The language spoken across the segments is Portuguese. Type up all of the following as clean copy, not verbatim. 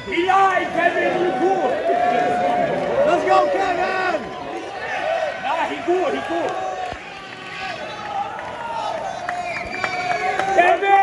Eli, Kevin, you cool. Let's go, Kevin! Nah, he cool, he cool. Kevin!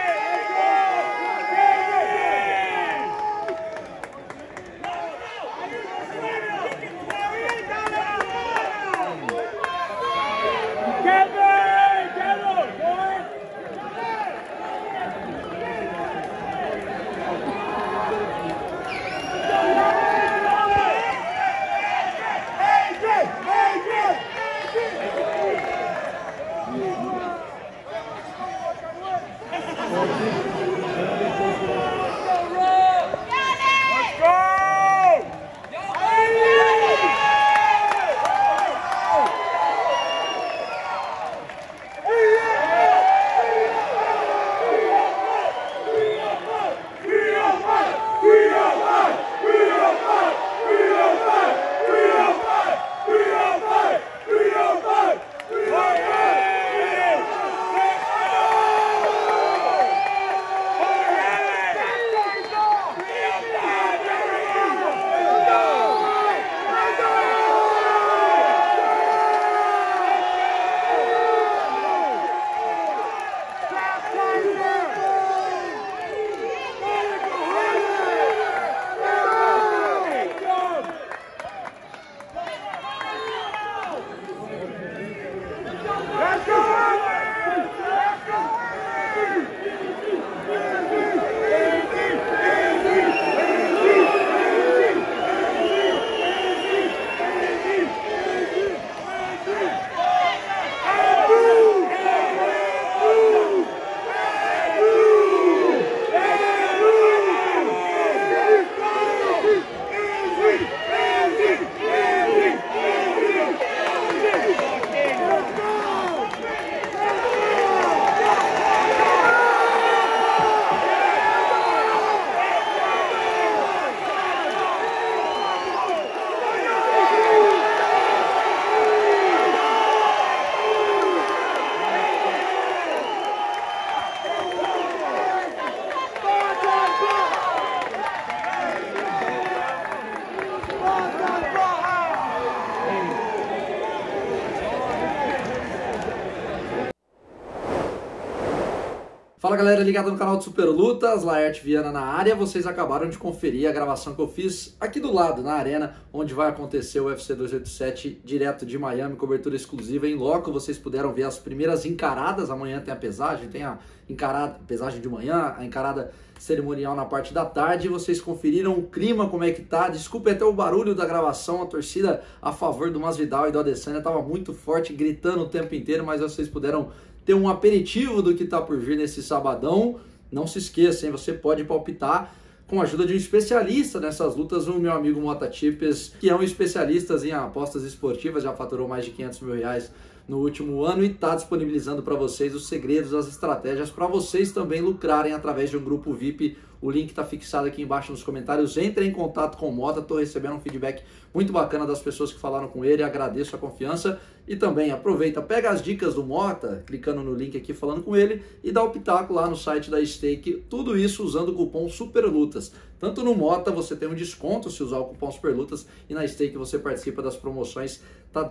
Fala galera, ligado no canal do Super Lutas, Laerte Viana na área. Vocês acabaram de conferir a gravação que eu fiz aqui do lado, na arena, onde vai acontecer o UFC 287, direto de Miami, cobertura exclusiva em loco. Vocês puderam ver as primeiras encaradas, amanhã tem a pesagem, tem a encarada, pesagem de manhã, a encarada cerimonial na parte da tarde. Vocês conferiram o clima, como é que tá. Desculpe até o barulho da gravação, a torcida a favor do Masvidal e do Adesanya estava muito forte, gritando o tempo inteiro, mas vocês puderam ter um aperitivo do que está por vir nesse sabadão. Não se esqueça, hein? Você pode palpitar com a ajuda de um especialista nessas lutas, o meu amigo Mota Tips, que é um especialista em apostas esportivas, já faturou mais de 500 mil reais no último ano e está disponibilizando para vocês os segredos, as estratégias para vocês também lucrarem através de um grupo VIP. O link está fixado aqui embaixo nos comentários. Entre em contato com o Mota, estou recebendo um feedback muito bacana das pessoas que falaram com ele, agradeço a confiança. E também aproveita, pega as dicas do Mota, clicando no link aqui falando com ele, e dá o pitaco lá no site da Stake, tudo isso usando o cupom SUPERLUTAS. Tanto no Mota você tem um desconto se usar o cupom SUPERLUTAS, e na Stake você participa das promoções. Tá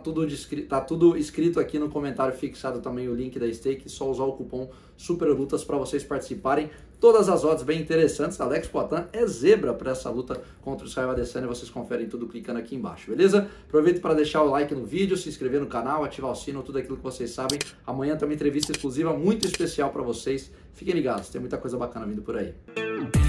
tudo escrito aqui no comentário fixado também o link da Stake, só usar o cupom SUPERLUTAS para vocês participarem. Todas as odds bem interessantes. Alex Poatan é zebra para essa luta contra o Israel Adesanya. Vocês conferem tudo clicando aqui embaixo, beleza? Aproveita para deixar o like no vídeo, se inscrever no canal, ativar o sino, tudo aquilo que vocês sabem. Amanhã tem uma entrevista exclusiva muito especial para vocês. Fiquem ligados, tem muita coisa bacana vindo por aí.